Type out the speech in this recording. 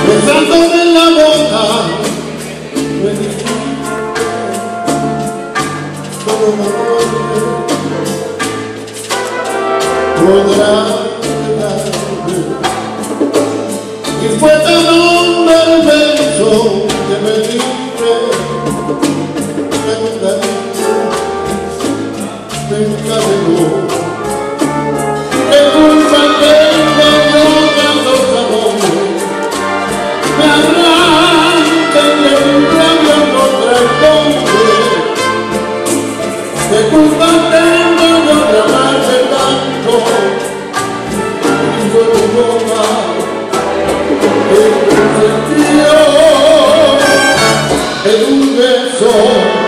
besándome en la boca, me dijiste todo la noche podrá quedarme. Y fue tan hondo el beso que me diste, me encadenó. ¿Qué culpa tengo yo cuando tus amores me arrancan de un labio en otra entonces? ¿Qué culpa tengo yo de amarte tanto? Y yo de boca que consentió en un beso.